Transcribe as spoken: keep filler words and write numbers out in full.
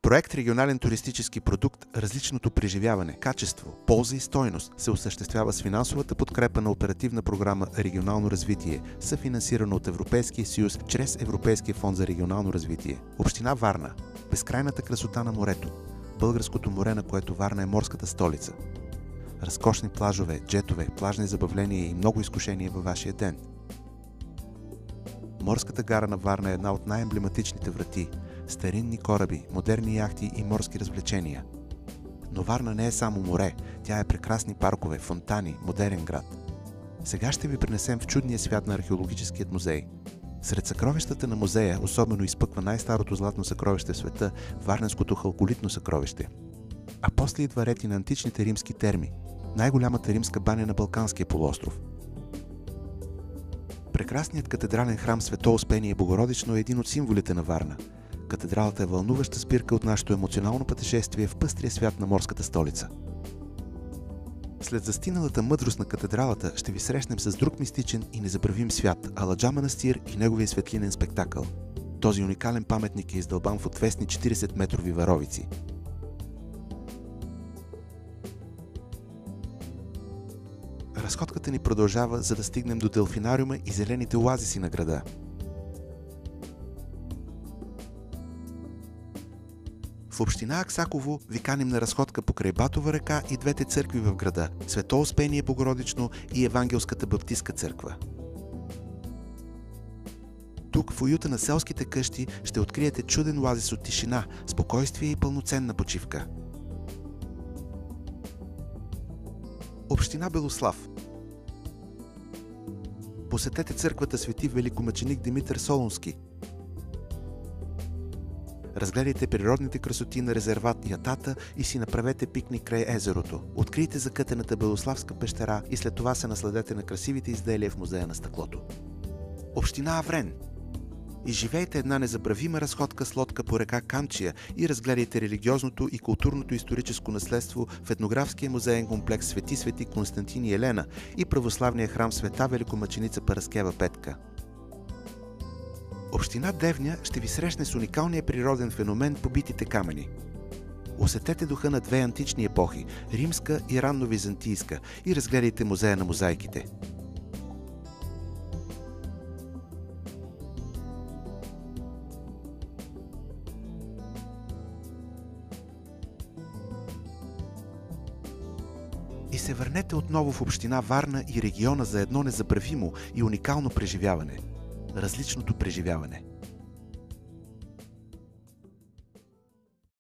Проект регионален туристически продукт «Различното преживяване, качество, полза и стойност» се осъществява с финансовата подкрепа на оперативна програма «Регионално развитие», съфинансирана от Европейския съюз чрез Европейския фонд за регионално развитие. Община Варна. Безкрайната красота на морето. Българското море, на което Варна е морската столица. Разкошни плажове, джетове, плажни забавления и много изкушения във вашия ден. Морската гара на Варна е една от най-емблематичните врати. Старинни кораби, модерни яхти и морски развлечения. Но Варна не е само море, тя е прекрасни паркове, фонтани, модерен град. Сега ще ви пренесем в чудния свят на археологическият музей. Сред съкровищата на музея особено изпъква най-старото златно съкровище в света – Варненското халколитно съкровище. А после идва ред и на античните римски терми, най-голямата римска баня на Балканския полуостров. Прекрасният катедрален храм Свето Успение Богородично е един от символите на Варна. Катедралата е вълнуваща спирка от нашето емоционално пътешествие в пъстрия свят на морската столица. След застиналата мъдрост на катедралата ще ви срещнем с друг мистичен и незабравим свят – Аладжа манастир и неговия светлинен спектакъл. Този уникален паметник е издълбан в отвесни четиридесет метрови варовици. Разходката ни продължава, за да стигнем до делфинариума и зелените оазиси на града. В община Аксаково ви каним на разходка покрай Батова река и двете църкви в града – Свето Успение Богородично и Евангелската баптистка църква. Тук, в уюта на селските къщи, ще откриете чуден оазис от тишина, спокойствие и пълноценна почивка. Община Белослав. Посетете църквата Свети Великомъченик Димитър Солунски. Разгледайте природните красоти на резерват Ятата и си направете пикник край езерото. Открийте закътената Белославска пещера и след това се насладете на красивите изделия в музея на стъклото. Община Аврен. Изживейте една незабравима разходка с лодка по река Камчия и разгледайте религиозното и културното историческо наследство в етнографския музеен комплекс Свети Свети Константин и Елена и православния храм Света Великомъченица Параскева Петка. Община Девня ще ви срещне с уникалния природен феномен побитите камъни. Усетете духа на две антични епохи – римска и ранно-византийска, и разгледайте музея на мозайките. И се върнете отново в община Варна и региона за едно незабравимо и уникално преживяване – различното преживяване.